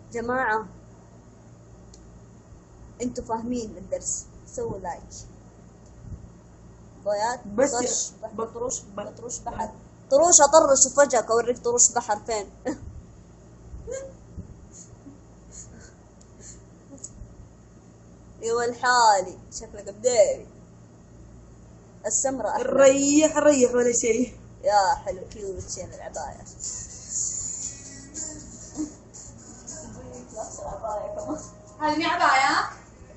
جماعة انتوا فاهمين الدرس، سووا لايك. ضيات بس طرش بطرش بطرش بحر. طروش اطرش وفجأة اوريك طروش بحر فين. يا الحالي شكلك بديري. السمرة احلى. ريح ريح ولا شيء. يا حلو كيوت شين العباية. هذه مي عباية.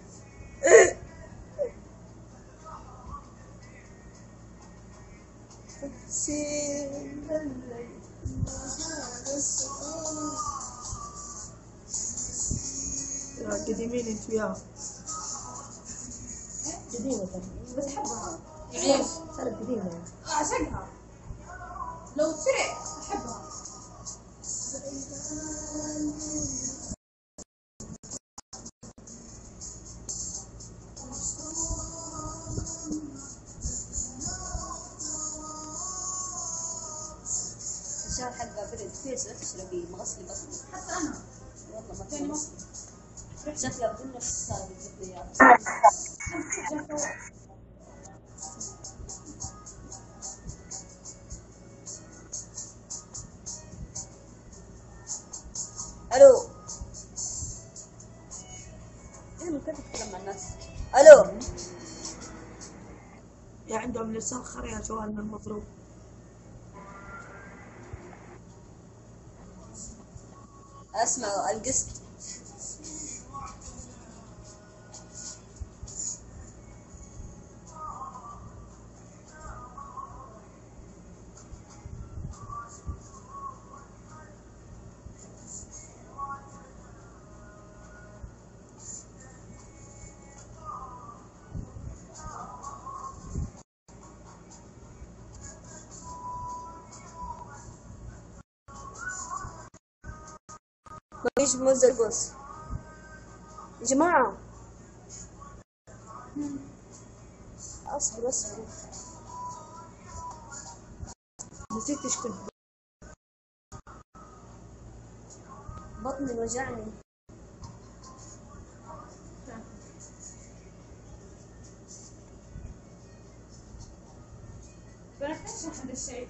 قديمين انت وياه. قديمة بس احبها. يعني صارت قديمة. اعشقها. لو تسرق احبها. الشهر حقها برد كيس لا تشربيه مغسلي بطني. حتى انا. والله ما تغسلي. شكلها بدون نفس السالفة الذكريات. الو. ايه من كيف تتكلم مع الناس؟ الو. يا عندهم لسان خرا يا جوالنا المضروب. اسمع القسط. مفيش موز القوس يا جماعة. اصبر اصبر. نسيت ايش كنت. بطني وجعني. بلاش هذا الشيء.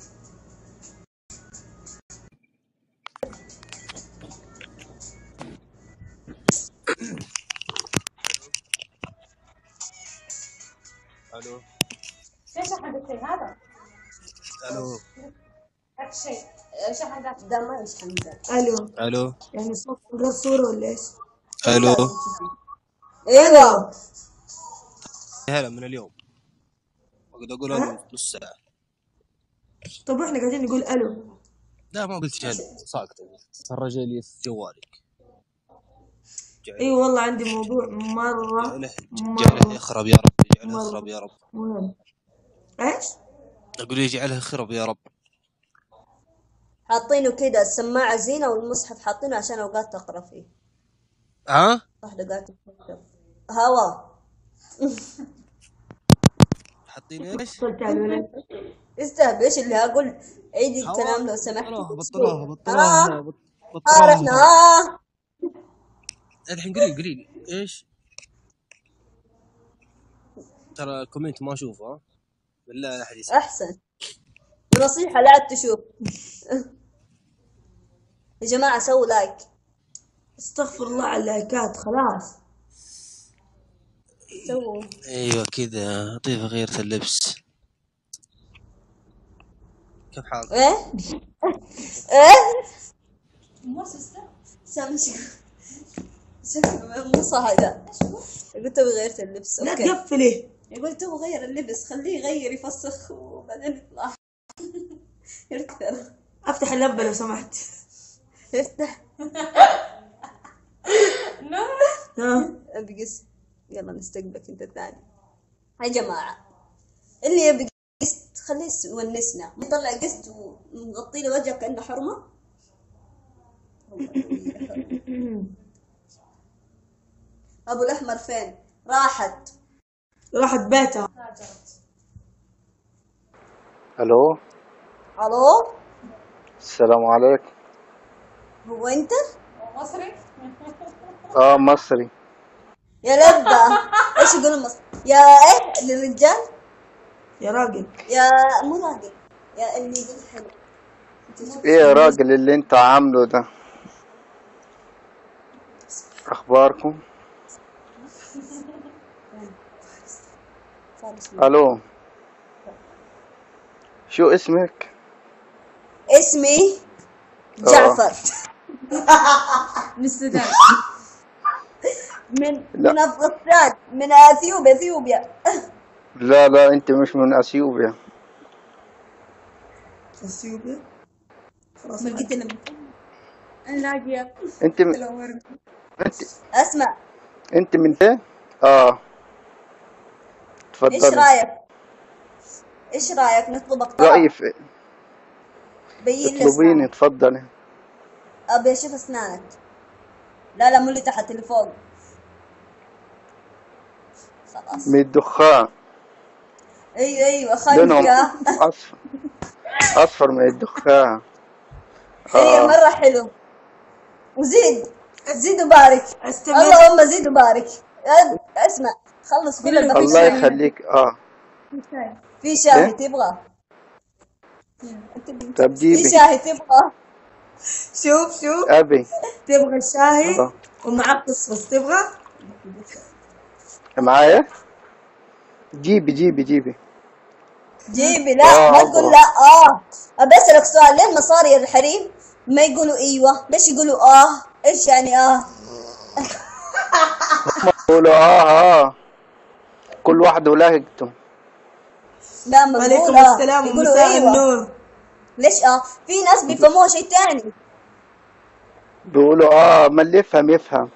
الو. شحن الشيء هذا؟ الو. هذا الشيء شحن ذاك. ده ما يشحن ذا. الو. الو. يعني صوت غير صورة ولا ايش؟ الو. ايوه. هلا من اليوم اقعد اقول الو نص ساعه. طب احنا قاعدين نقول الو. لا ما قلت هلا ساكت تفرج لي في جوالك. اي والله عندي موضوع مرة جعله يخرب يا رب. جعله يخرب يا رب. مهم. ايش؟ اقول يجعله يخرب يا رب. حاطينه كده السماعة زينة والمصحف حاطينه عشان اوقات تقرا فيه. ها واحدة قالت هوا. حاطين ايش؟ قلت الو. استهبل ايش اللي هقول. عيدي هوا. الكلام لو سمحت. بطلوها ها احنا بطلوها. ها. الحين قليل ايش؟ ترى الكومنت ما اشوفه ها بالله لا احد يسمع. احسن نصيحة لا تشوف. يا جماعة سووا لايك. استغفر الله على اللايكات خلاص. سووا. ايوه كذا طيفة غيرت اللبس. كيف حالك؟ ايه ايه مؤسسة. مو صاحي. قلت له غيرت اللبس. لا اوكي تقفلي. يقول تو غير اللبس خليه يغير يفسخ وبعدين يطلع. يركثر. افتح اللمبة لو سمحت. يفتح. ها بقس. يلا نستقبلك انت الثاني. يا جماعة اللي يبي قسط خليه يونسنا. نطلع قسط ومغطي له وجهه كأنه حرمة. ابو الاحمر فين؟ راحت بيتها. الو. الو. السلام عليكم. هو انت؟ مصري. مصري. يا لبة. ايش يقولون مصر؟ يا ايه للرجال؟ يا راجل. يا مو راجل، يا اللي يقول حلو. ايه يا راجل اللي انت عامله ده؟ اخباركم؟ الو، شو اسمك؟ اسمي جعفر. من السودان. من افغانستان، من اثيوبيا. لا لا، انت مش من اثيوبيا. اثيوبيا. خلاص ما لقيت الا انا لاقيه. انت من... انت اسمع، انت من ايه؟ ايش تفضلي. رايك؟ ايش رايك نطلبك طلب؟ رأيي في بين لي اطلبيني، اسنانك. تفضلي. ابي اشوف اسنانك. لا مو اللي تحت، اللي فوق. خلاص. من الدخان. ايوه لونهم خنقة. اصفر، اصفر من الدخان. ايوه مرة حلو. زيد وبارك. استمر. اللهم زيد وبارك. اسمع، خلص كل الباقي. الله يخليك. في شاهي إيه؟ تبغى؟ طب في جيبي. شاهي تبغى؟ شوف ابي. تبغى الشاهي آه. ومعاه قصفص تبغى؟ معايا؟ جيبي. جيبي. لا ما تقول لا. ابى اسالك سؤال، ليه مصاري الحريم ما يقولوا ايوه؟ ليش يقولوا ايش يعني قولوا كل واحد ولهجته. لا ما وعليكم بقول السلام يقولوا ومساء ايوه. النور. ليش في ناس بيفهموها شيء تاني. بيقولوا ما اللي يفهم.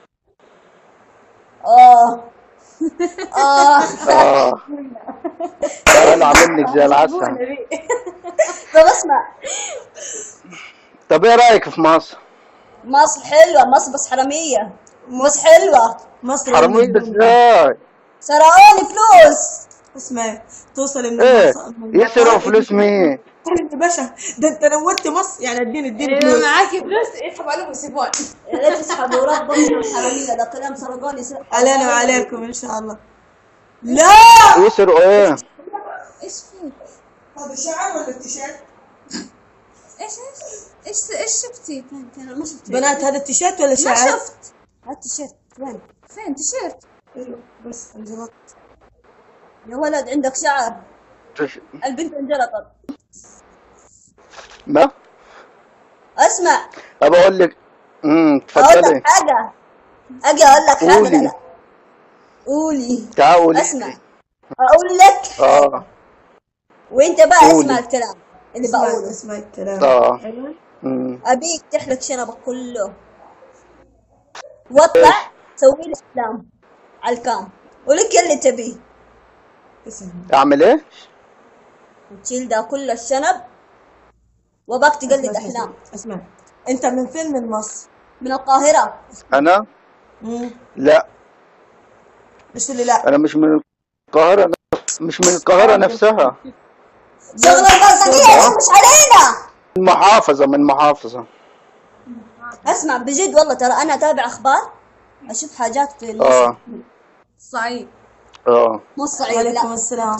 انا عاملك زي العسل. طب اسمع، طب ايه رايك في مصر؟ مصر حلوة، مصر بس حرامية. بس حلوة. مصر حرامية ازاي؟ سرقوني فلوس. اسمع، توصل من ايه من يسرقوا فلوس مين؟ يا باشا، ده انت نورت مصر يعني. اديني اذا فلوس. معاكي فلوس يسحبوا عليهم ويسيبون. لا تسحبوا ربهم الحرامية، ده كلام سرقوني. علينا وعليكم ان شاء الله. لا يسرقوا ايه؟ ايش في؟ هذا شعر ولا تيشيرت؟ ايش شفتي؟ انا ما شفت بنات هذا التيشيرت ولا ما شعر؟ شفت. هات التيشيرت وين؟ فين تيشيرت؟ ايوه بس انجلطت. يا ولد عندك شعر. البنت انجلطت. ما اسمع، ابى اقول لك. اقول تفضلي. لك حاجة. اجي اقول لك حاجة. قولي. لا قولي. تعالي. اسمع، اقول لك وانت بقى قولي. اسمع الكلام اللي بقوله. اسمع الكلام. ايوه. ابيك تحلق شنبك كله واطلع سوي لي افلام على الكام ولك اللي تبيه. اعمل ايه؟ تشيل ده كل الشنب وباك تقلد احلام. اسمع، انت من فين؟ من مصر؟ من القاهرة. انا؟ لا مش اللي لا. انا مش من القاهرة. مش من القاهرة نفسها. شغل البلطجية مش علينا. من محافظة. اسمع بجد والله، ترى انا اتابع اخبار، اشوف حاجات في مصر. صعيد. مو الصعيد. وعليكم لا السلام.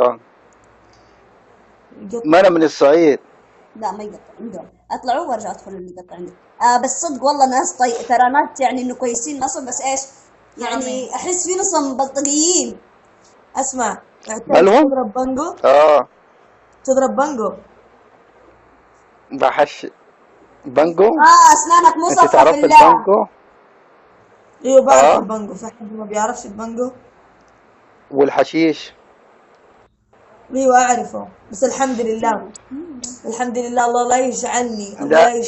ما انا من الصعيد. لا ما يقطع عندهم، اطلعوا وارجع ادخل اللي يقطع عندهم. بس صدق والله ناس ترى ناس يعني انه كويسين نصب، بس ايش يعني احس في نصهم بلطجيين. اسمع، مالهم؟ تضرب بانجو؟ تضرب بانجو؟ بحش بانجو؟ اسنانك مو انت صفة تعرف بالله. البانجو؟ ايوه بعرف البانجو. في حد ما بيعرفش البانجو؟ والحشيش؟ ايوه اعرفه، بس الحمد لله الحمد لله الله لا يجعلني. لا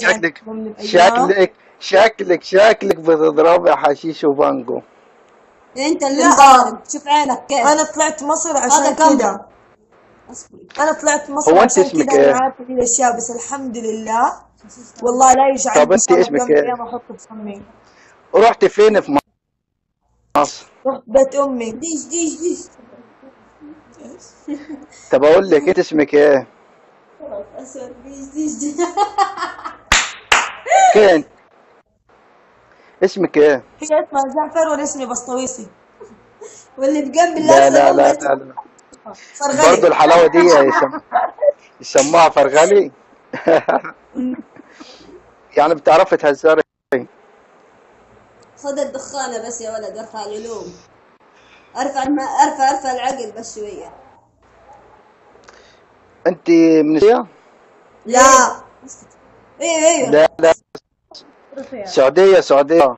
شكلك بتضربي حشيش وبانجو. انت اللي مضارب، شوف عينك كيف. انا طلعت مصر عشان كده. انا طلعت مصر هو انت عشان اسمك كده. ايه؟ انا عارفه دي الاشياء، بس الحمد لله والله لا يجعلني. طب انت اسمك ايه؟ ما احط بفمي. رحت فين في مصر؟ رحت بيت امي. ديش طب اقول لك انت اسمك ايه؟ اسمك ايه؟ هي اسمها جعفر ولا اسمي بسطويسي؟ واللي بجنب لا اللابسة لا أم لا لا, لا. برضو فرغلي. الحلاوة دي يسموها فرغلي. يعني بتعرفي تهزري. خذ الدخانة بس يا ولد، ارفع العلوم، ارفع العقل بس شوية. انت من السعودية؟ لا ايوه لا لا، سعودية.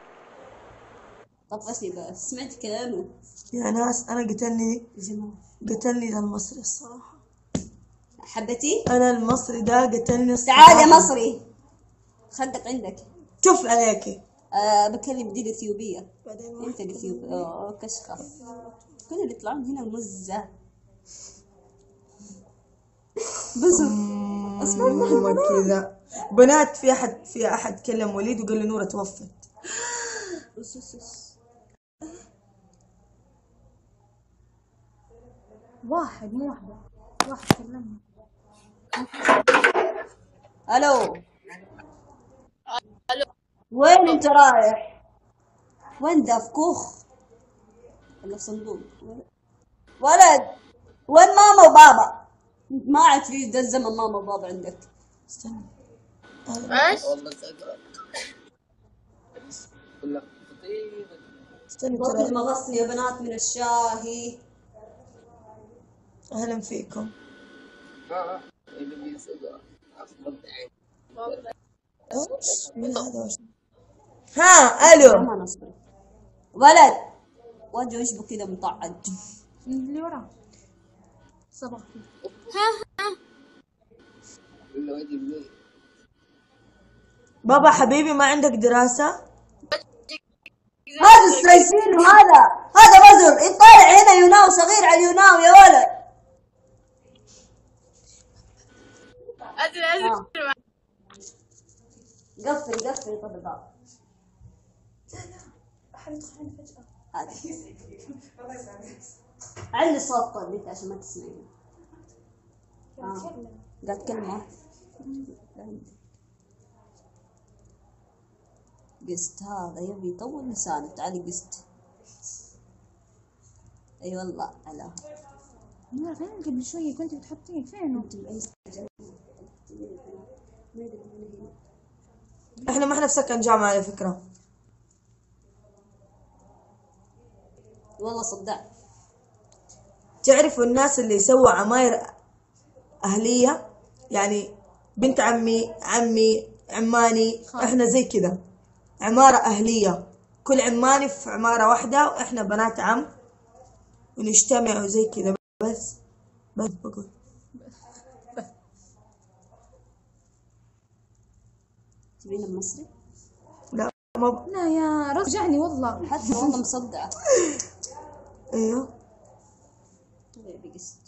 طفشني بس سمعت كلامه. يا ناس انا قتلني يا جماعة ده المصري الصراحة. حبتي؟ انا المصري ده قتلني تعال يا الصراحة. مصري، خدك عندك. شوف عليكي. بكلم دي الإثيوبية. انت الإثيوبية كشخة. كل اللي يطلعون هنا مزة. بس ما كذا بنات. في احد كلم وليد وقال له نورة توفت. واحد مو واحدة، واحد كلمني. الو وين انت رايح؟ وين ده في كوخ ولا في صندوق؟ ولد وين ماما وبابا؟ ما عاد في ده الزمن ماما وبابا عندك. استنى استنى وقت ترى. المغص يا بنات من الشاهي. اهلا فيكم. مين هذا؟ ها الو. ما نصبر ولد، وجهه يشبه كذا مطعج. اللي وراه صباح. بابا حبيبي ما عندك دراسة؟ هذا السيسين هذا رجل يطالع هنا يوناو صغير على اليوناو يا ولد. قفل طب الباب. علي الصوت طيب انت عشان ما تسمعيني. قاعد كلمة قست. هذا يبي يطول لسانه. تعالي قست. اي والله على نورة فين قبل شوية كنت بتحطيه؟ فينه؟ احنا ما احنا في سكن جامعة على فكرة. والله صدع. تعرفوا الناس اللي يسووا عماير أهلية؟ يعني بنت عمي عماني، احنا زي كذا عمارة أهلية، كل عماني في عمارة واحدة واحنا بنات عم ونجتمع وزي كذا. بس بقول تبين المصري؟ لا لا يا رجعني والله. حتى والله مصدعة. ايوه طيب قست.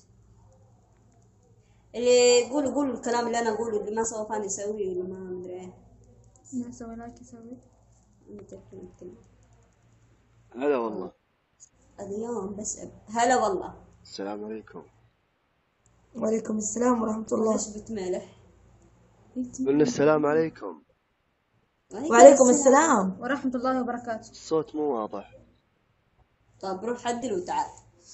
اللي قولوا الكلام اللي انا اقوله، اللي ما سوى فاني يسويه ولا ما ادري ايه. ما سوى لك يسوي. انت الكلام. هلا والله. اليوم بس هلا والله. السلام عليكم. وعليكم السلام ورحمة الله. ليش بتمالح؟ قلنا السلام عليكم. وعليكم السلام ورحمة الله وبركاته. الصوت مو واضح. طيب روح حدل وتعال.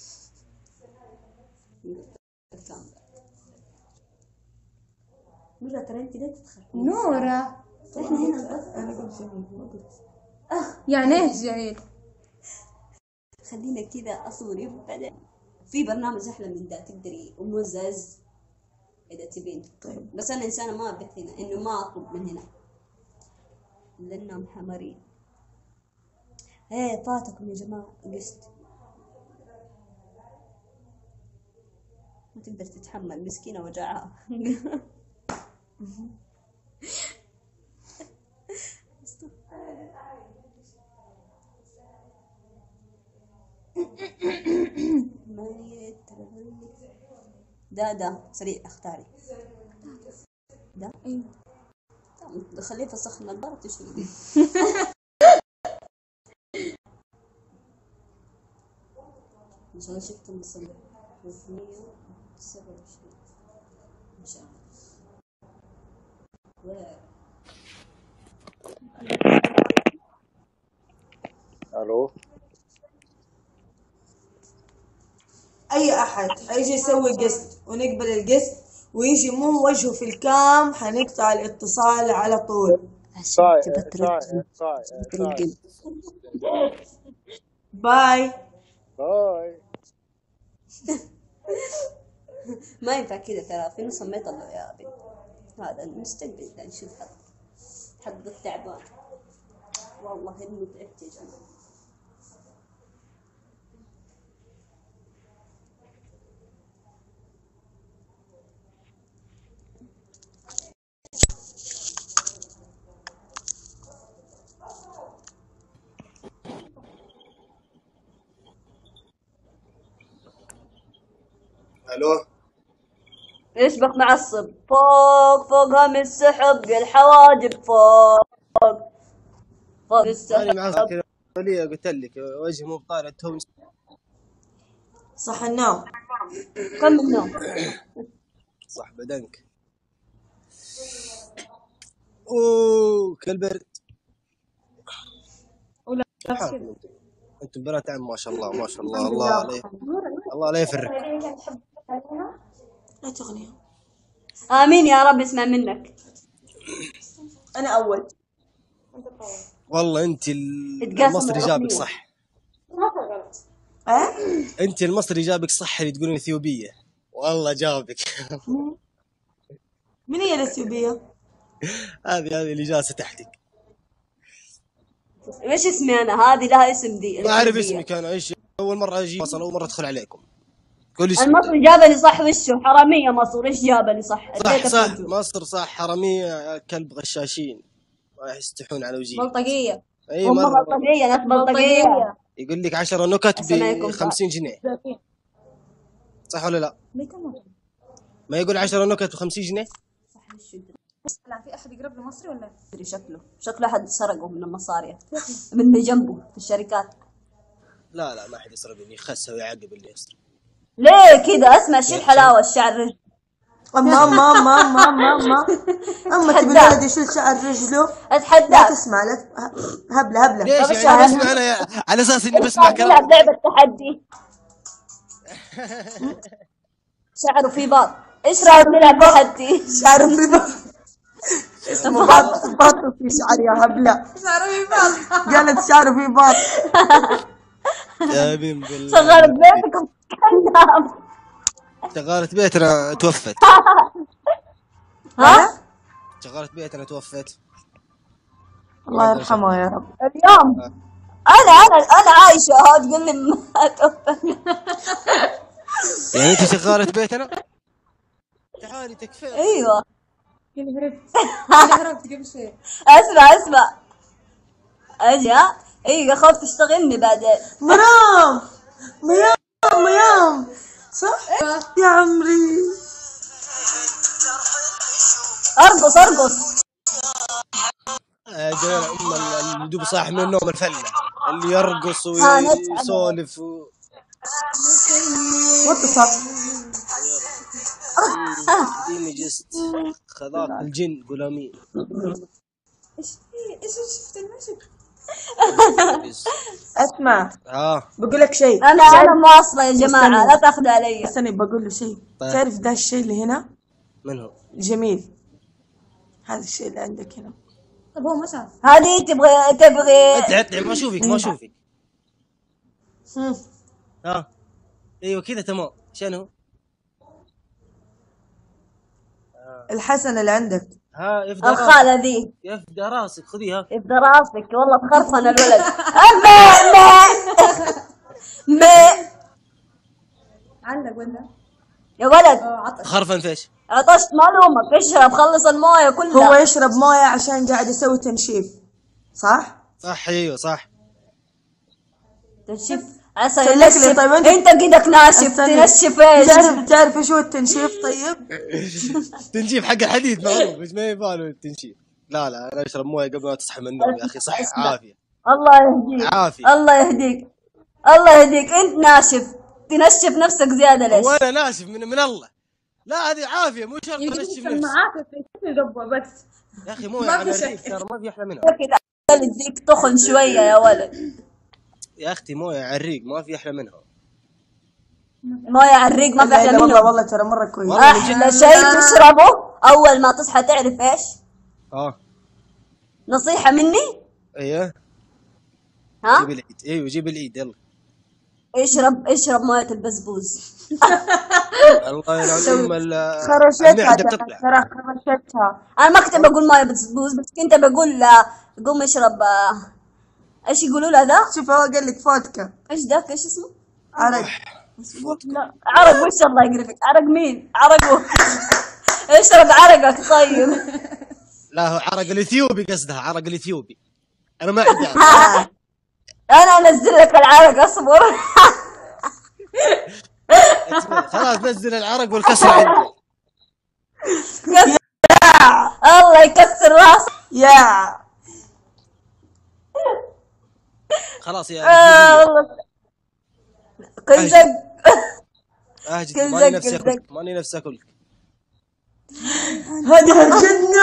مرة ترى انت ليه تدخل؟ نورة احنا هنا انا قلت جميل ما قلت. يعني ايش جميل؟ خلينا كذا اصوري بعدين في برنامج احلى من ده تقدري ومزز اذا تبين. طيب بس انا انسانه ما ابث هنا انه ما اطلب من هنا لانهم حمارين. ايه فاتكم يا جماعه قست. ما تقدر تتحمل مسكينه وجعها. ده سريع اختاري. ده ايوه خليه في الصخن البارد تشوي. ان شاء الله شفت الصبح 327 ان شاء الله. الو اي احد هيجي يسوي قسط ونقبل القسط ويجي مو وجهه في الكام حنقطع الاتصال على طول. عشان صاي تبى صاي صاي صاي ترقم. باي. باي. ما ينفع كذا ترى، في نص صميت الله يا بنت. هذا المستقبل ده نشوف حد التعبان. والله انه تعبت يا جماعه. الو ايش بك معصب؟ فوق فوق هم السحب يا الحواجب، فوق فوق ماني السحب. معاك كذا وليه، قلت لك وجهي مو بطالع تو. صح النوم. كم من نوم؟ صح بدنك. اوه كالبرد. ولا حالكم انتم بنات عم، ما شاء الله ما شاء الله. الله لا يفرق. لا تغني. امين يا رب اسمع منك. انا اول. والله انت المصري جابك صح. انت المصري جابك صح اللي تقولين اثيوبيه، والله جابك. من هي الاثيوبيه؟ هذه اللي جالسه تحتك. ايش اسمي انا؟ هذه لها اسم دي. ما اعرف اسمك انا ايش. اول مره اجي اصلا، اول مره ادخل عليكم. قولي اسمك. المصري جابني صح وشه حراميه مصر. ايش جابني صح؟ صح مصر صح. حراميه كلب غشاشين ما يستحون على وجهي. بلطجيه. اي هم مره. بلطجيه، ناس بلطجيه. يقول لك 10 نكت ب 50 جنيه، صح ولا لا؟ ما يقول 10 نكت ب 50 جنيه؟ لا في احد يقرب له مصري ولا؟ ادري شكله احد سرقه من المصارية من جنبه في الشركات. لا ما حد يسرقني، يخسه ويعقب اللي يسرق. ليه كذا؟ اسمع شي الحلاوه الشعر رجل. اما تبي الولد يشيل شعر رجله؟ اتحداك. لا تسمع لك هبله. ليش يعني بسمع انا على اساس اني بسمع كلام؟ نلعب لعبه تحدي. شعره في باط. ايش رايك نلعب تحدي؟ شعره في باط. اسمه باط في شعر يا هبله. شعره في باط. قالت شعره في باط. امين بالله. شغالة بيتكم. شغالة بيتنا توفت. ها؟ شغالة بيتنا توفت. الله يرحمه يا رب. اليوم انا عايشة تقول لي ما توفت. يعني انت شغالة بيتنا؟ تعالي تكفين. ايوه. هربت قبل شوي. اسمع اجي. ايوه خاف تشتغلني بعدين. مريم صح يا عمري. ارقص. جميل. اللي دوب صاح من النوم الفنة اللي يرقص ويسولف واتصل. ديني جست خذاك الجن غلامين. ايش شفت المشهد؟ اسمع ها بقول لك شيء. انا مواصلة يا جماعة، لا تاخذوا علي. استني بقول له شيء. طيب. تعرف ده الشيء اللي هنا؟ من هو؟ جميل. هذا الشيء اللي عندك هنا. طب هو ما شاف. هذه تبغي اطلع ما اشوفك. ها ايوه كذا تمام. شنو؟ الحسن اللي عندك. ها يفدى الخالة ذي. يفدى راسك خذيها. يفدى راسك والله تخرفن الولد. ما علق ولا؟ يا ولد عطش. خرفن فيش؟ عطشت معلومك. اشرب خلص المويه كلها. هو يشرب مويه عشان قاعد يسوي تنشيف صح؟ صح ايوه صح. تنشف عسى سلك لي. ينشف. طيب انت قدك ناشف تنشف ايش؟ تعرف ايش هو التنشيف طيب؟ تنشيف حق الحديد معروف، ايش ما يباله التنشيف. لا انا اشرب مويه قبل ما تصحى من النوم يا اخي. صح عافيه. الله يهديك. عافيه. الله يهديك انت ناشف تنشف نفسك زياده ليش؟ وانا ناشف من الله. لا هذه عافيه مو شرط انشف نفسي. معاك بس يا اخي مويه على الريف ترى ما في احلى منها. كذا تديك تخن شويه يا ولد. يا اختي مويه عريق ما في احلى منها. مويه عالريق ما في احلى منه. والله ترى مره كويس. احلى شيء تشربه اول ما تصحى تعرف ايش؟ نصيحه مني. ايوه ها جيب العيد. ايوه جيب العيد يلا. اشرب مويه البسبوس. الله العظيم خرشتها بتطلع. ترى خرشتها. انا ما كنت بقول مويه بسبوس بس كنت بقول لا قوم اشرب ايش يقولوا له ذا؟ شوف هو قال لك فودكا. ايش ذاك ايش اسمه؟ عرق. لا عرق وش الله يقرفك. عرق مين؟ عرق اشرب عرقك طيب. لا هو عرق الاثيوبي قصدها. عرق الاثيوبي. انا ما عندي عرق. انا انزل لك العرق اصبر. خلاص نزل العرق والكسر عندي. الله يكسر راسك يا خلاص يا والله كل زق. اهجد. كل ماني زق نفسي كل اكلك. ماني نفسي اكلك. هذه الجنة.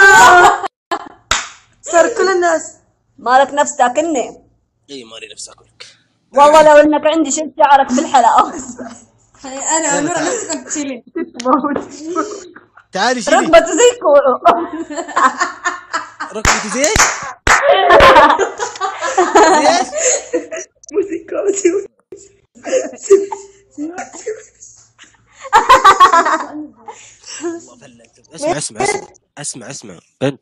صار كل الناس. مالك نفس تاكلني. اي ماني نفسي اكلك. والله لو انك عندي شلت شعرك بالحلقه. انا ونور نفسك تشيلين. تعالي شيلي. ركبته زي كورو. ركبتي زي ايش؟ زي ايش؟ والله فلت. اسمع بنت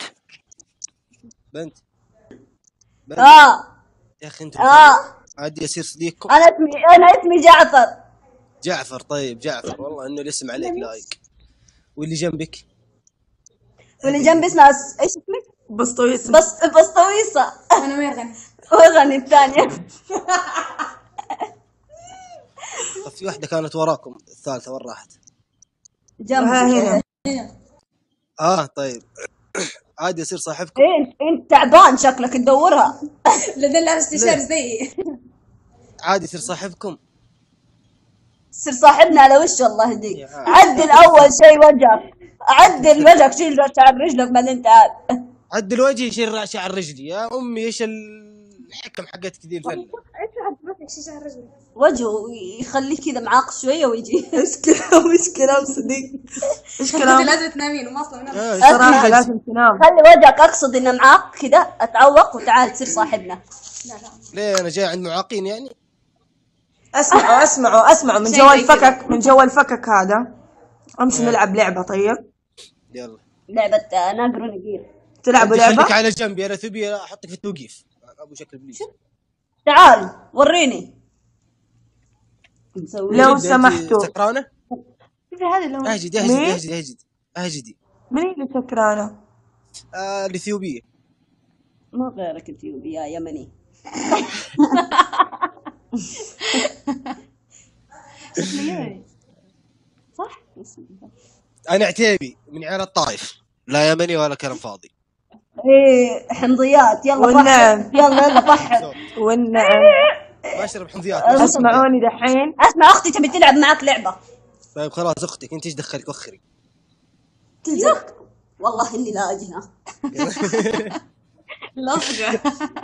يا اخي انت عادي يصير صديقكم. انا اسمي جعفر. طيب جعفر والله انه الاسم عليك لايق. واللي جنبك؟ واللي جنبي اسمها ايش اسمك؟ بسطويسة. بسطويسة. انا ميرغن. وغني الثانية. طب في واحدة كانت وراكم الثالثة وين راحت؟ جنبها هنا. طيب عادي يصير صاحبكم. انت تعبان شكلك تدورها. لا لابس تيشيرت زي. عادي يصير صاحبكم. صير صاحبنا على وش الله يهديك. عدل اول شيء وجهك. عدل وجهك شيل شعر رجلك بعدين تعال. عدل وجهي شيل شعر رجلي يا امي. ايش الحكم حقتك ذي الفله؟ ايش عجبتك شعر رجلي؟ وجهه يخليه كذا معاق شويه ويجي. ايش كلام صديق. ايش كلام. لازم تنامين وما اصلا صراحة لازم تنام. خلي وجهك اقصد انه معاق كذا اتعوق وتعال تصير صاحبنا. ليه انا جاي عند معاقين يعني؟ اسمعوا من جو الفكك هذا. امشي نلعب لعبة. طيب يلا لعبة ناقر ونقير. تلعبوا لعبة؟ خليك على جنبي انا ثبي احطك في التوقيف. ابو شكل بليش. تعال وريني. لو سمحتوا. سكرانة؟ في هذا اللي هو اهجدي. من اللي سكرانة؟ الاثيوبية. ما غيرك اثيوبيا يمني. صح. انا عتيبي من عيال الطائف. لا يمني ولا كلام فاضي. ايه حمضيات. يلا والنعم. يلا فحر. والنعم. ما اشرب حمضيات. اسمعوني دحين. اسمع اختي تبي تلعب معك لعبة. طيب خلاص اختك انت ايش دخلك وخري. تلزق. والله اني لا اجي هنا. لصقة.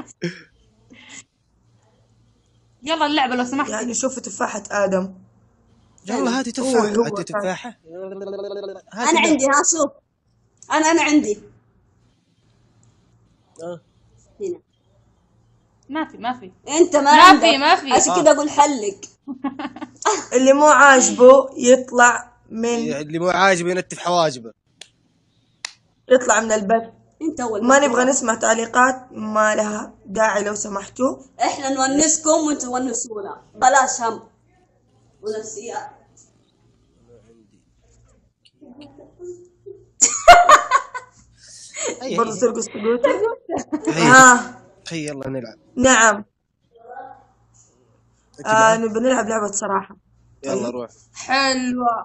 يلا اللعبة لو سمحت. يعني شوفوا تفاحة آدم. يلا هاتي تفاحة. هاتي تفاحة. انا عندي. ها شوف. انا عندي. هنا. ما في. انت ما عندك. ما في. عشان كذا اقول حلك. اللي مو عاجبه يطلع من. اللي مو عاجبه ينتف حواجبه. يطلع من البث. انت اول ما نبغى نسمع تعليقات ما لها داعي لو سمحتوا. احنا نونسكم وانتم تونسونا. بلاش هم ونفسيات. برضه ترقص تقول. خي يلا نلعب. نعم. نبي نلعب لعبة صراحة. يلا روح. حلوة.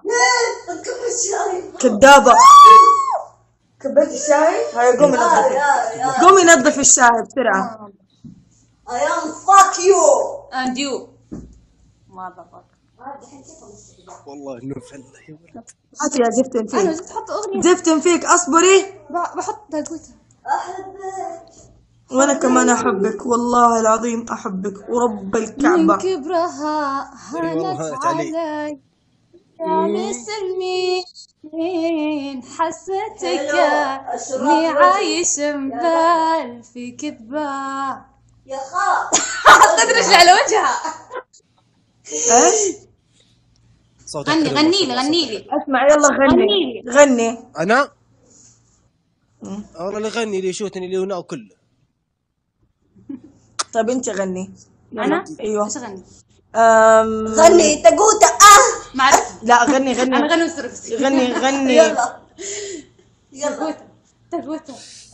كذابة. كبيت الشاي. هاي قومي نظف الشاي بسرعة. I am fuck you and you. ما ضبط. والله انه فله يا ولد. هاتي يا زفتن فيك. انا جبت احط اغنية. زفتن فيك اصبري. بحط قلتها. وانا كمان احبك والله العظيم احبك ورب من الكعبة. كبرها هانت علي يا مسلمين، حسيتك اني عايش مبال في كذبة. يا خال حطيت رجلي على وجهها. ايش؟ صوتك غني حلو، غني ما لي شاء الله، غني صوتك لي. اسمع يلا غني غني. حلو. انا والله اللي يغني اللي يشوتني اللي هنا كله. طيب انت غني. انا ايوه ايش اغني؟ غني تقوت ما اعرف. لا غني انا غني وسرقتي. غني يلا تقوته.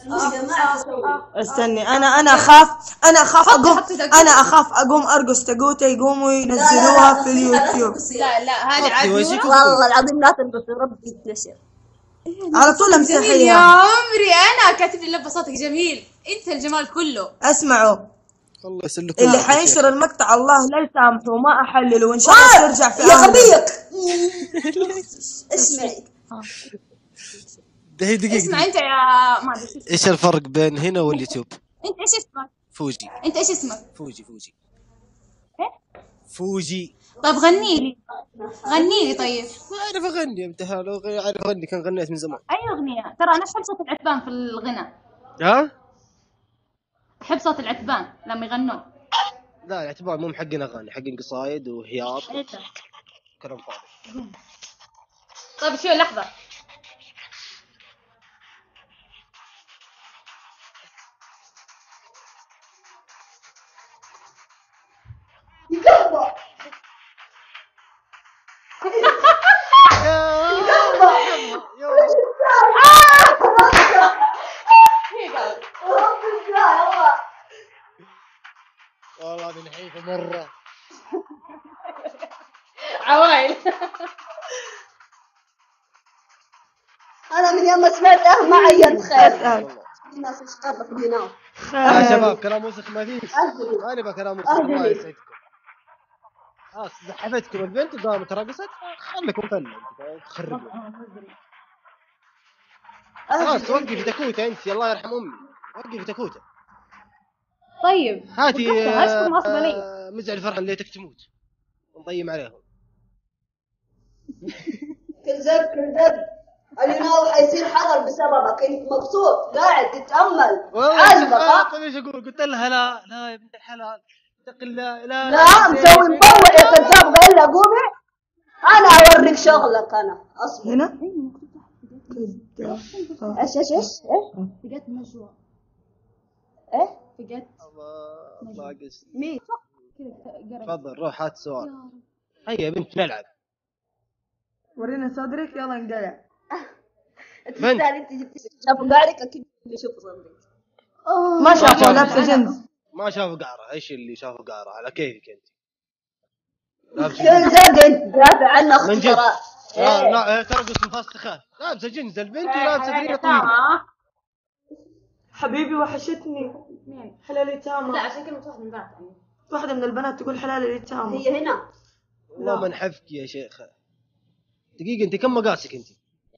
استني انا اخاف اقوم ارقص تقوته يقوموا ينزلوها في اليوتيوب. لا هذه عاد والله العظيم لا تلبس ربي يتنشر على طول يا امسحيها. عمري انا كاتب لي لبه صوتك جميل، انت الجمال كله. اسمعوا الله يسلكم. اللي حينشر المقطع الله لا يسامحه ما احلله وان شاء الله ترجع في يا اهله. غبيك اسمعي دقيقة اسمع انت يا ما ادري ايش الفرق بين هنا واليوتيوب؟ انت ايش اسمك؟ فوجي. انت ايش اسمك؟ فوجي ايه؟ فوجي. طيب غني لي طيب. ما اعرف اغني انت، لو اعرف اغني كان غنيت من زمان. اي اغنيه؟ ترى انا احب صوت العتبان في الغنى. ها؟ احب صوت العتبان لما يغنون. لا الاعتبار مو حقين اغاني، حقين قصايد وهياط إيه. كلام فاضي. طيب شوي لحظه. والله من حيفه مره. عوائل. انا من يوم ما سمعته ما عينت خير الناس ايش قالت هنا يا شباب كلام وسخ ما فيه، ما نبغى كلام وسخ. الله يسعدكم. خلاص زحفتكم البنت وقامت رقصت، خليكم فنة تخربوا. خلاص وقفي تكوته انت، الله يرحم امي وقفي تكوته. طيب هاتي اشكر غصب علي. مزعل فرحان ليتك تموت ونضيم عليهم. كذب اليناوي حيصير حضر بسببك، انت مبسوط قاعد تتامل والله عاجبك. ايش اقول؟ قلت لها لا يا بنت الحلال اتق الله. لا مسوي مطوع يا كذاب. قال لها قومي انا اوريك شغلك. انا اصبر هنا ايش فقدت نجوى. ايه فقدت الله قصدي. مين كذا. تفضل روح هات سؤال. هيا يا بنت نلعب. ورينا صدرك يلا نقلع. تستاهل انت جبت شافوا قاعدك اكيد يشوفوا صدرك. ما شافوا لابسه جنس. ما شافوا قعره. ايش اللي شافوا قعره؟ على كيفك انت. لابسه كذاب انت دافع عنه اختراع. لا ترقص مفسخه. لابسه جنس البنت ولابسه دريه طويله. حبيبي وحشتني. مين؟ حلالي تامة. لا عشان كلمة واحدة من البنات يعني. واحدة من البنات تقول حلالي تامة. هي هنا والله ما نحفك يا شيخة. دقيقة انت كم مقاسك انت؟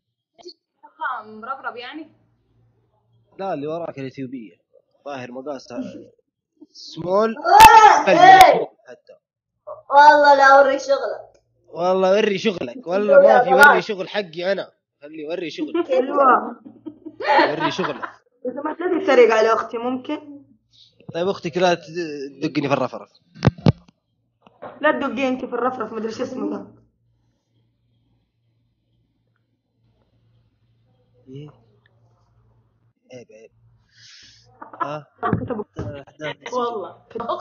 مربرب يعني؟ لا اللي وراك اليوتيوبية ظاهر مقاسها سمول حتى. والله لا اوريك شغلك. والله وري شغلك. والله ما في وري شغل حقي انا. خلي وري شغلك. حلوة. وري شغلك. إذا ما تدري تريق على أختي ممكن؟ طيب اختك لا تدقني في الرفرف. لا تدقي أنت في الرفرف مدري شو اسمه ذا. ايه عيب ها والله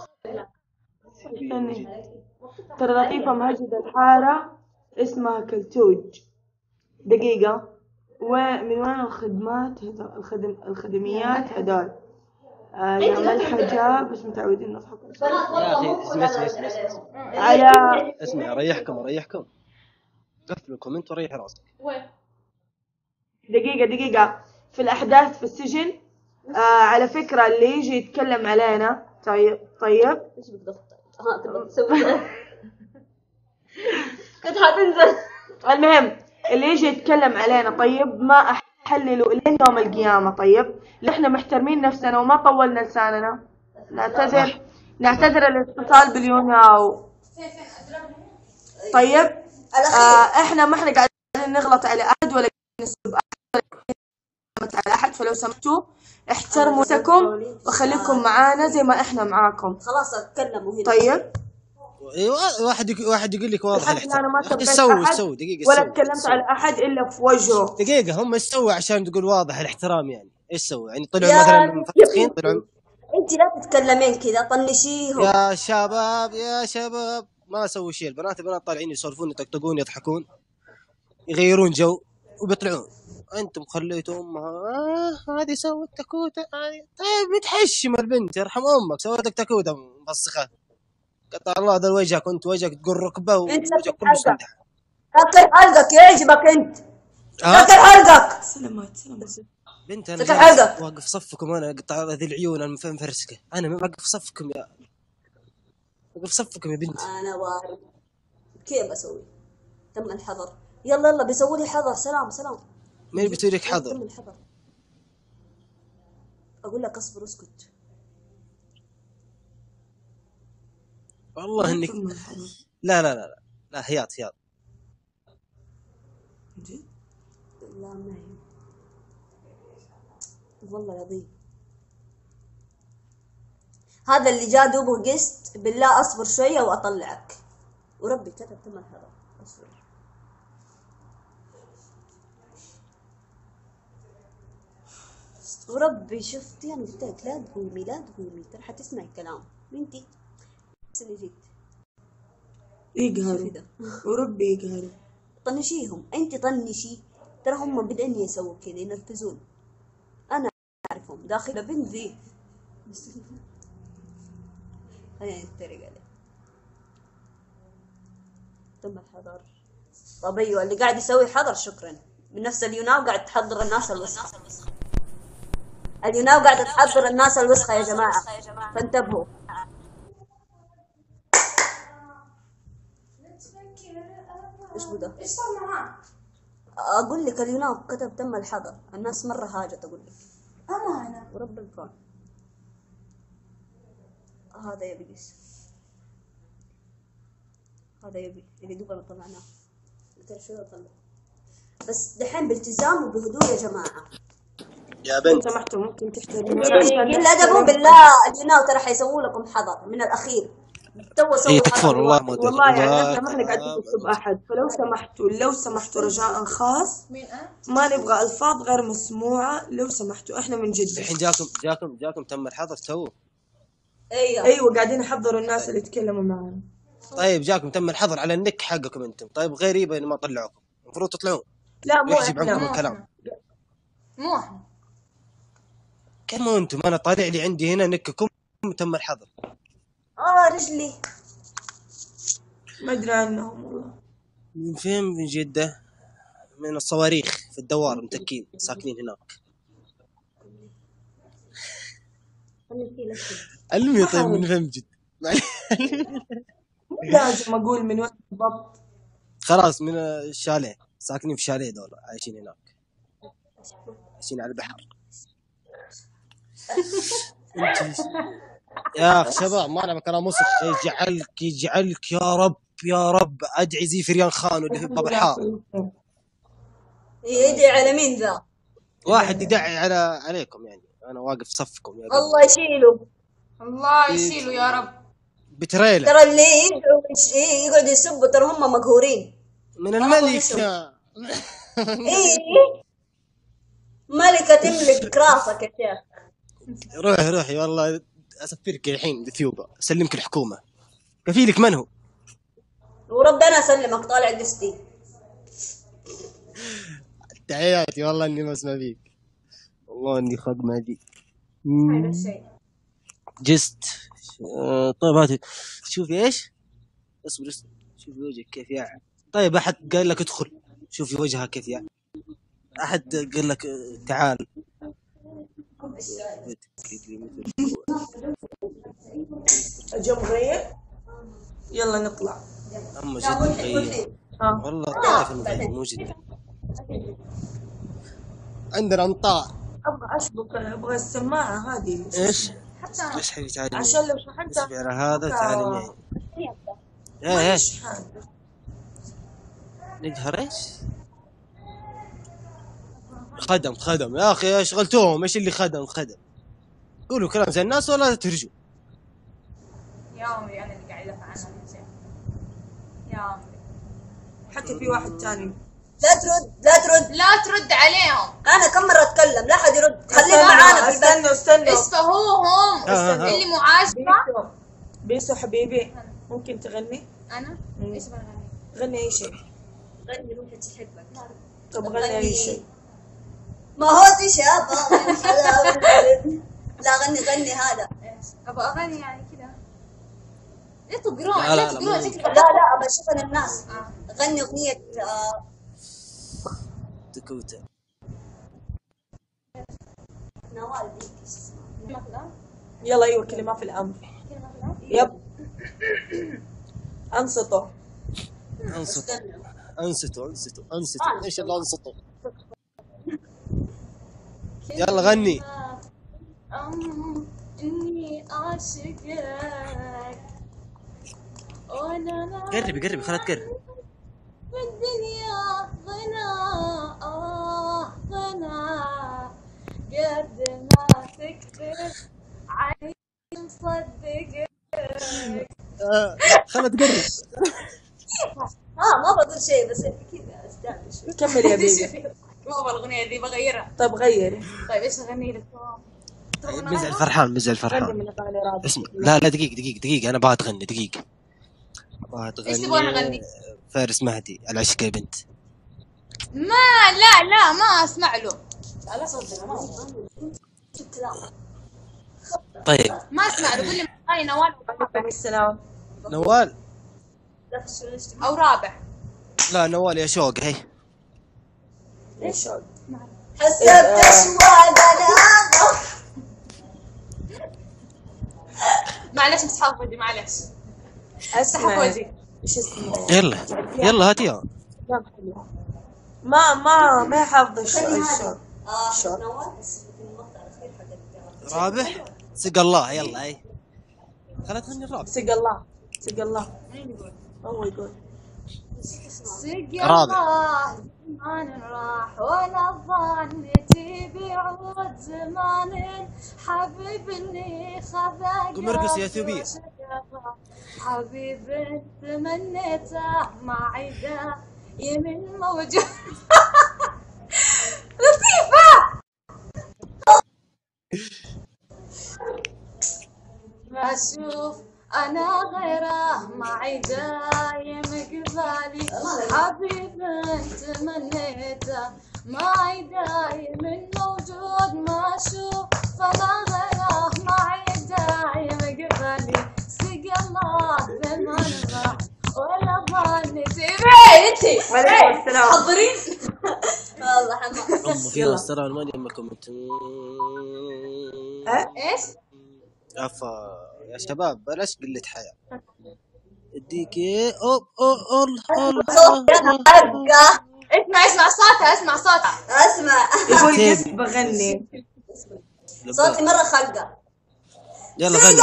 ترى لطيفة مهجدة الحارة اسمها كلتوج. دقيقة ومن وين الخدمات الخدميات هذول يعمل حجاب بس متعودين نضحك يا اخي اسمع على اسمع اريحكم قفلوا الكومنت وريح راسك. وين؟ دقيقة في الأحداث في السجن على فكرة اللي يجي يتكلم علينا طيب ايش بدك تبغى تسوي كنت حتنزل. المهم اللي يجي يتكلم علينا طيب ما نحلله لين يوم القيامة. طيب احنا محترمين نفسنا وما طولنا لساننا. نعتذر الاتصال باليوناو. طيب احنا ما احنا قاعدين نغلط على احد ولا نسب احد على احد، فلو سمحتوا احترموا نفسكم وخليكم معانا زي ما احنا معاكم. خلاص اتكلموا هنا. طيب ايوه واحد يقول لك واضح انا ما ايش تسوي دقيقه ولا تكلمت على احد الا في وجهه. دقيقه، هم ايش سووا عشان تقول واضح الاحترام؟ يعني ايش سووا؟ يعني طلعوا مثلا مفسخين؟ طلعوا انت لا تتكلمين كذا، طنشيهم. يا شباب ما سووا شيء. البنات طالعين يسولفون يطقطقون يضحكون يغيرون جو وبيطلعون. انتم خليتوا امها هذه سوت تكوته طيب متحشمه البنت يرحم امك، سوت لك تكوته مفسخه. قطع الله هذا وجهك، كنت وجهك تقول ركبه ووجهك كله سندح. سكر حلقك يعجبك انت. سكر حلقك. سلامات. بنت سكر حلقك. انا واقف صفكم، انا اقطع ذي العيون المفرسكه، انا واقف صفكم يا بنت. انا وارد كيف بسوي؟ تم الحظر. يلا بيسووا لي حظر. سلام مين بيسوي لك حظر؟ تم الحظر. اقول لك اصبر اسكت. والله انك لا هياط لا ما هي والله العظيم. هذا اللي جاء دوبه قسط. بالله اصبر شويه واطلعك وربي كتب تم الحظر. اصبر. وربي شفتي انا قلت لك لا تقومي ترى حتسمعي الكلام بنتي. بس اللي جيت يقهروا وربي يقهروا. طنشيهم انت طنشي. ترى هم بدأني يسووا كذا ينرفزون. انا اعرفهم داخل بنت ذي. خلينا نتريق عليه. تم الحظر. طب ايوه اللي قاعد يسوي حظر شكرا. من نفس اليوناو قاعد تحضر الناس الوسخة. اليوناو قاعدة تحضر الناس الوسخة يا جماعة، فانتبهوا. ايش بده؟ ايش صار معاه؟ اقول لك اليوناو كتب تم الحظر. الناس مرة هاجت اقول لك. امانة ورب الكون. هذا يبي ليش؟ هذا يبي اللي دوبنا طلعناه. قلت شو اطلع؟ بس دحين بالتزام وبهدوء يا جماعة. يا بنت سمحتوا ممكن تحترموا يعني قل ادبوا بالله. اليوناو ترى حيسووا لكم حظر من الاخير. تو سووا تكفون والله ما ادري. والله يعني احنا ما احنا قاعدين نسب احد، فلو سمحتوا رجاء خاص ما نبغى الفاظ غير مسموعه. لو سمحتوا احنا من جد الحين جاكم تم الحظر تو. ايوه قاعدين نحضروا الناس اللي يتكلموا معنا. طيب جاكم تم الحظر على النك حقكم انتم. طيب غريبه ان ما طلعوكم، المفروض تطلعون. لا مو يحجب عنكم احنا. الكلام. مو احنا. كم انتم؟ انا طالع لي عندي هنا نككم تم الحظر. رجلي ما ادري عنهم والله. من فين؟ من جده، من الصواريخ في الدوار متكين ساكنين هناك. علمي طيب من فين جد؟ لازم اقول من وين بالضبط. خلاص من الشاليه، ساكنين في شاليه دول، عايشين هناك، عايشين على البحر. يا اخ شباب ما انا كلام وسخ. يجعلك يا رب ادعي زي فريان خان واللي في باب الحار. يدعي على مين ذا؟ واحد يدعي عليكم يعني. انا واقف صفكم يا الله يشيله. الله يشيله يا رب. بتريله. ترى اللي يقعد يسبوا ترى هم مقهورين من الملك. ملكة تملك راسك يا شيخ. روحي والله اسفرك الحين بثيوبه، اسلمك الحكومه. كفيلك من هو؟ وربنا اسلمك طالع قسطي. تحياتي والله اني ما اسمع فيك، والله اني خدمه دي. هذا الشيء جست. طيب هاتي شوفي ايش. اصبر شوفي وجهك كيف يعني. طيب احد قال لك ادخل شوفي وجهها كيف يعني؟ احد قال لك تعال؟ الجمهورية يلا نطلع. اما جد مغير والله. طائف المغير مو جد. عندنا انطار. ابغى اشبك، ابغى السماعه هذه. ايش؟ حتى بس حبيبي تعالي عشان لو شحنت اصبري على هذا تعالي معي. ايه يشحن. نقهر ايش؟ خدم يا اخي شغلتوهم. ايش اللي خدم؟ قولوا كلام زي الناس ولا ترجوا. يا عمري انا اللي قاعد ادافع عنهم يا عمري. حتى في واحد ثاني. لا ترد عليهم. انا كم مره اتكلم، لا حد يرد. خليهم معانا في البيت. استنوا اسفهوهم اللي مو عاجبه. بيسو حبيبي ممكن تغني؟ انا ايش بغني؟ غني اي شيء. غني روحي تحبك. طب غني اي شيء. ما هو تشابه من حلاوة. لا غني هذا. ابغى اغني يعني كذا. ليه تقرون؟ لا، ليه تقرون؟ لا ابى اشوف الناس. غني اغنية تكوته. نوال ديك ايش اسمها؟ يلا ايوه كلمات في الامر. يب انصتوا. انصتوا ايش اللي انصتوا؟ يلا غني. اني اعشقك وانا قربي خلها تقرب. والدنيا غنى غنى قد ما تكتب عين مصدقك. خلها تقرب. ما بقول شيء بس كذا استعمل شوي. كمل يا بيبي. ما ابغى الاغنيه ذي بغيرها. طب غيري. طيب ايش اغني لك؟ مزعل فرحان غني من اغاني رابط. اسمع لا دقيقة انا ابغى تغني دقيقة. ايش تبغى اغني؟ فارس مهدي العشق يا بنت. لا ما اسمع له. لا صدق ما طيب ما اسمع له. قول لي اغاني نوال عليكم السلام. نوال او رابح. لا نوال يا شوق هي. ايش شوق؟ حسبت اشواق انا. معلش مسحب وجهي معلش. اسمع مسحب وجهي. ايش اسمه؟ يلا هاتيها. ما حافظ الشوق. شوق. نوال بس في المقطع الاخير حق رابح سق الله يلا هي. خلها تغني الرابح. سق الله. هو يقول سق رابح. الله زمان راح ولا ظنيتي بعود زمان حبيب اللي خذا قوم ارقص يا ثوبية. حبيب تمنيته ما عيده يمن موجود. لطيفة. ما اشوف انا غيره معي دايم قبالي حبيب تمنيته معي دايم موجود. ما اشوف انا غيره معي دايم قبالي سق الله زمان راح ولا ظنيتي. انتي عليكم السلام. حاضرين. والله حمام. أم في ناس ترى ما يهمكم انتم. ايش؟ عفا يا شباب بلاش قلة حياة. اديك الله اسمع صوتها. اسمع يقول جس بغني. صوتي مرة خلقة. يلا غني.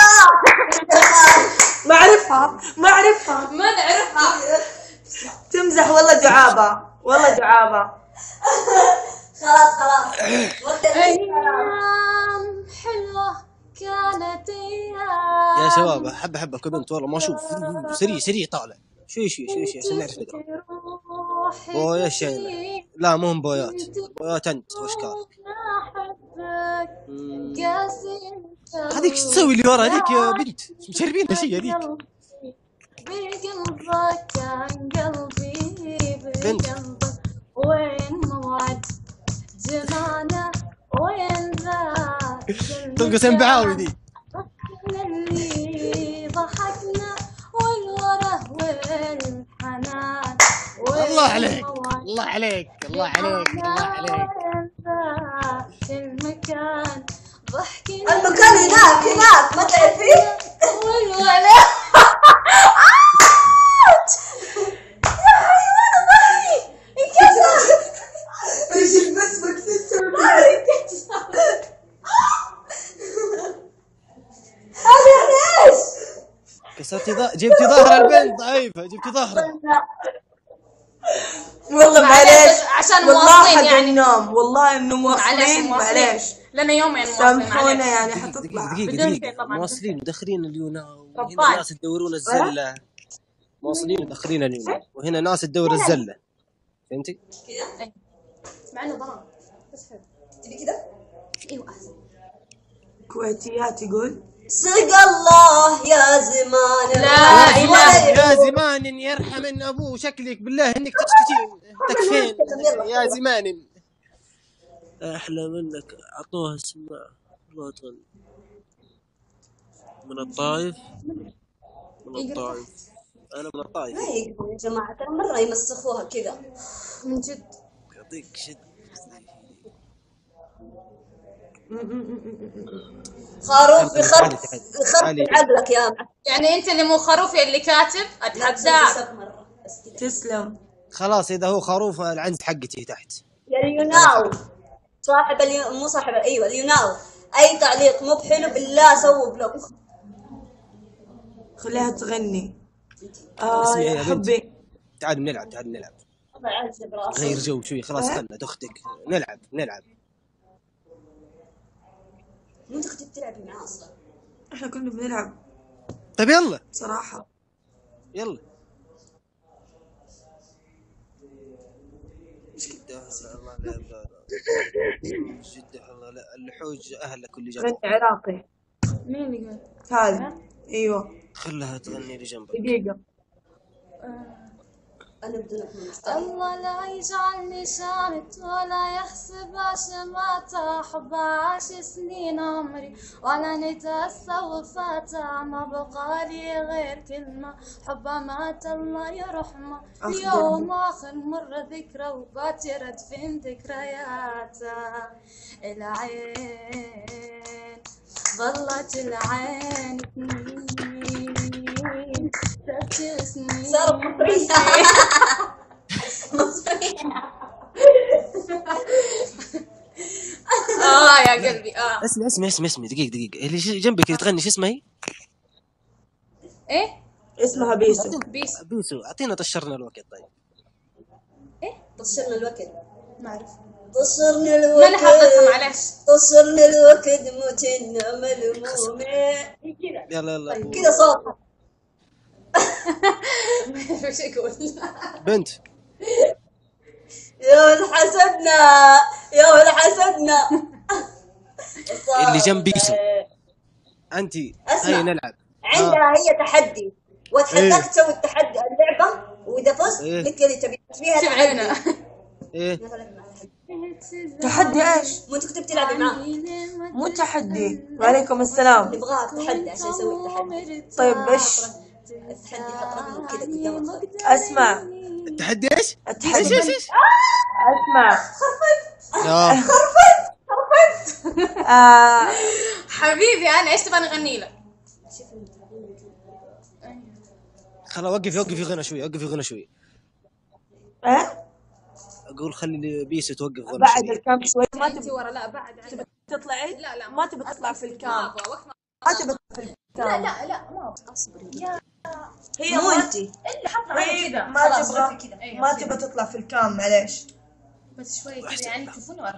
ما اعرفها ما نعرفها. تمزح والله دعابة خلاص وقت ايام حلوة كانت ايام. يا شباب احبك بنت والله ما اشوف. سريع طالع شوي عشان نعرف نقرا. بويا شينا. لا مو بويات انت واشكال. هذيك ايش تسوي اللي ورا هذيك يا بنت؟ مشربين شيء هذيك. بقلبك كان قلبي بنت. بقلبك وين موعد جمانه وين ذاك تلقى بعاوي دي. اللي ضحكنا والوره والحنان. الله عليك المكان ضحكي المكان هناك ما تعرفين. والوره. ايش بس جبتي ظهر البنت ضعيفة، جبتي ظهرها. والله معليش، عشان والله مواصلين حق يعني. النوم، والله انه مواصلين معليش، لنا يومين مواصلين سامحونا معليش. يعني حتطلع بدون شيء طبعا. مواصلين مدخلين اليونا، وهنا طبعاً. ناس تدورون الزلة. مواصلين مدخلين اليونا، وهنا ناس تدور الزلة. فهمتي؟ مع انه ضرام بس حلو. تبي كذا؟ ايوه احسن. كويتيات يقول صدق الله يا زمان لا إله يا زمان يرحم من ابوه، شكلك بالله انك تشتكين تكفين يا زمان. احلى منك، اعطوها السماعة الله تغني. من الطائف، من الطائف، انا من الطائف. ما يقدروا يا جماعة، ترى مرة يمسخوها كذا من جد. يعطيك شد. خروف بخرف تعالي. عقلك يا معلم. يعني انت اللي مو خروف يا اللي كاتب اتحداك. تسلم. خلاص اذا هو خروف العنز حقتي تحت. يا اليوناو صاحب مو صاحب، ايوه اليوناو، اي تعليق مو بحلو بالله سووا بلوك. خليها تغني. اسمعي يا يا بنت. حبي تعال نلعب، تعال نلعب، الله يعذب راسه. غير جو شوي. خلاص خلنا اختك نلعب. مو انت كنت بتلعبي معاه اصلا؟ احنا كنا بنلعب طيب يلا صراحة. يلا. جدة الله، لا اللحوج اهلك كل جنب. غني عراقي. مين اللي قال؟ هذا ايوه خلها تغني لي جنبك. دقيقة. انا بدونك من مستحيل. الله لا يجعلني شامت ولا يحسب عشماته، حب عاش سنين عمري ولا نتأسى وفاته، ما بقالي غير كلمة حب مات الله يرحمه، اليوم آخر مرة ذكرى وباتي ردفين ذكرياته، العين ظلت العين سنين صارت مصرية. مصرية. يا قلبي اسمي دقيقة اللي جنبك اللي تغني شو اسمها هي؟ ايه اسمها بيسو. بيسو. اعطينا طشرنا الوقت. طيب طشرنا الوقت. ما اعرف. طشرنا الوقت. ما انا حافظتها معلش. طشرنا الوقت موتنا ملمومة. يلا كذا صوتها. وش اقول؟ بنت يا ولد حسدنا. اللي جنب بيسو انت. هيا نلعب. عندها هي تحدي، واتحداك تسوي التحدي اللعبة، واذا فزت لك اللي تبي فيها تحدي. ايه تحدي ايش؟ مو انت كنت بتلعبي معاه؟ مو تحدي. وعليكم السلام. نبغاها تحدي عشان يسوي التحدي. طيب ايش؟ التحدي حط رقم كذا قدامك. اسمع التحدي ايش؟ التحدي ايش؟ اسمع. حبيبي انا ايش تبغى نغني لك؟ خلاص وقفي غنى شوي. ايه اقول خلي بيسو توقف غنى بعد شوي. الكام شوي. ما انت ورا لا بعد تبي تطلعي؟ لا ما تبي تطلع في الكام. ما ابغى ما تبي تطلع في الكام. لا ما ابغى. اصبري. هي مو انت. اللي حط على كذا ما تبغى ما تبى تطلع في الكام. معليش بس شوي كذا يعني تشوفوني ورا.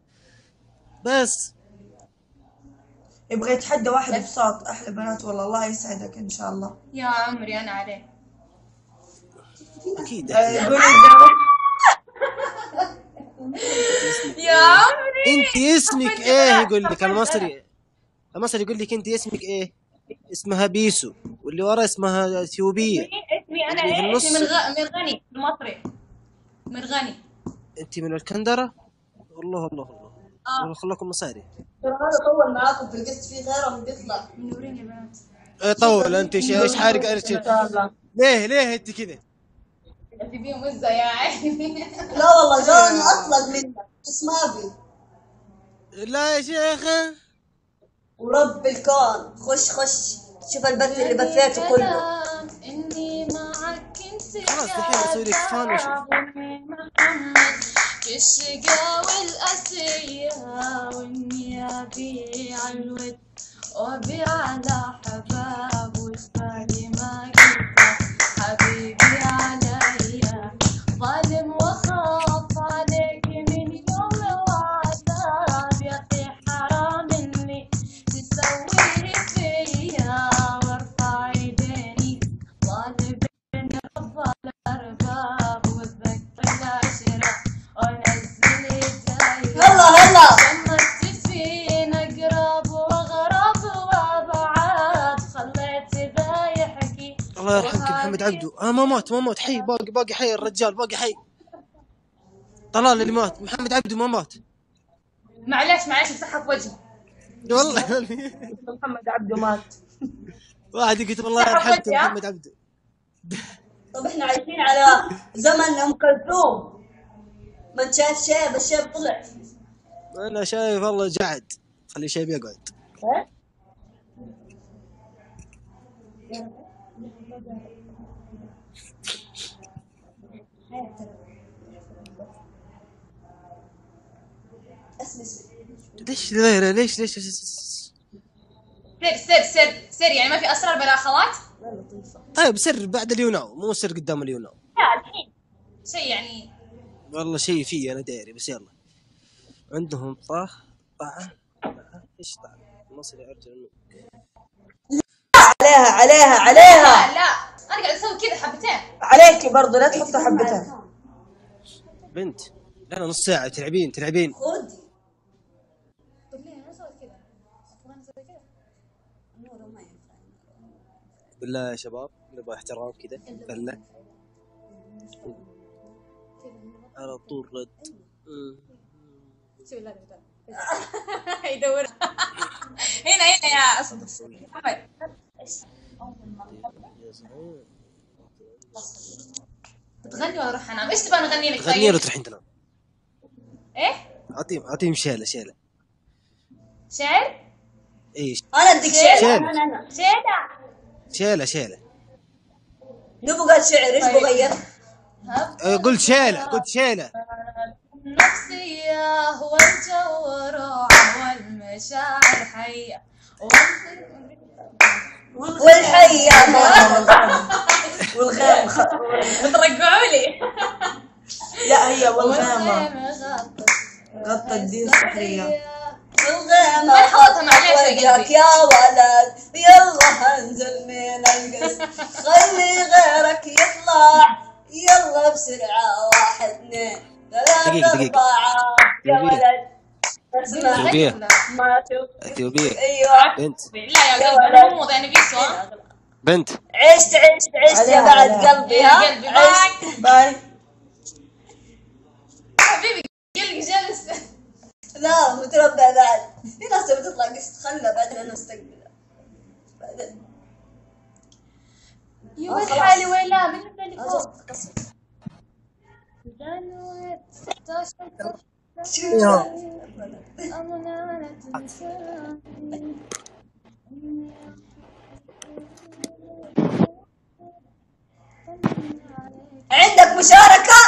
بس يبغى يتحدى واحد بصوت. احلى بنات والله. الله يسعدك ان شاء الله. يا عمري انا عليه. اكيد. قولي يا عمري انت اسمك ايه؟ يقول لك المصري يقول لك انت اسمك ايه؟ اسمها بيسو، واللي ورا اسمها اثيوبيه. اسمي انا اللي في ايه؟ النص. اسمي مرغني المصري. مرغني. انت من الكندره؟ الله خلاكم مصاري. ترى هذا طول معاكم في القسط، في غيرهم بيطلع. منورين يا بنات. ايه طول انت ايش حارق ليه انت كذا؟ انت بيهم وزه يا عيني. لا والله جاني اطلق منك اسمها بي. لا يا شيخه ورب الكون خش شوف البث اللي بثيته كله. اني معك انت خلاص الحين اسوي لك فان وشوف. في الشقا والاسيه واني ابيع الود وابيع على حباب والفادي الله يرحمك محمد عبده. ما مات حي، باقي حي الرجال، باقي حي. طلال اللي مات، محمد عبده ما مات. معليش مسحها في وجهي والله محمد عبده مات. واحد يكتب الله يرحمك محمد عبده. طب احنا عايشين على زمن ام كلثوم، ما انت شايف شيب، الشيب طلع. انا شايف والله قعد، خلي شيب يقعد. ليش غيره؟ ليش سر يعني ما في اسرار بلا اخوات؟ طيب سر بعد اليوناو، مو سر قدام اليوناو. لا الحين شيء يعني والله شيء فيه انا دايري، بس يلا. عندهم طاعة ايش طاعة المصري ارجل عليها لا انا قاعد اسوي كذا حبتين عليكي برضه، لا تحطوا حبتين. بنت انا نص ساعة تلعبين خذ. طيب ليه انا سويت كذا؟ ابغى اسوي كذا بالله يا شباب نبغى احترام كذا بالله. على طول رد. شوف لا يدور هنا يا اسد محمد. تغني ولا اروح انام؟ ايش تبغى نغني لك؟ غني له تروح انت نام. ايه؟ اعطيهم شيله. شعر؟ ايش؟ انا اديك شعر. شيله. نبغى شعر، ايش بغير؟ قلت شيله. النفسية والجو روعة والمشاعر حية والحية والغيم ترجعوا لي. لا هي والغيمة غطت الدين السحرية. والغيمة حطها معليش يا وجهك يا ولد، يلا هنزل من القصر، خلي غيرك يطلع، يلا بسرعة 1 2 3 4 يا ولد. اثيوبيا ما تشوف اثيوبيا. ايوه بنت. لا يا قلبي انا مو يعني بيسوا بنت. عشت يا بعد قلبي. قلبي باي. حبيبي قلبي جلس. لا متربع بعد، في ناس بتطلع قصة تخلى بعدين انا استقبلها بعدين. وين حالي وين لا من التليفون. عندك مشاركة؟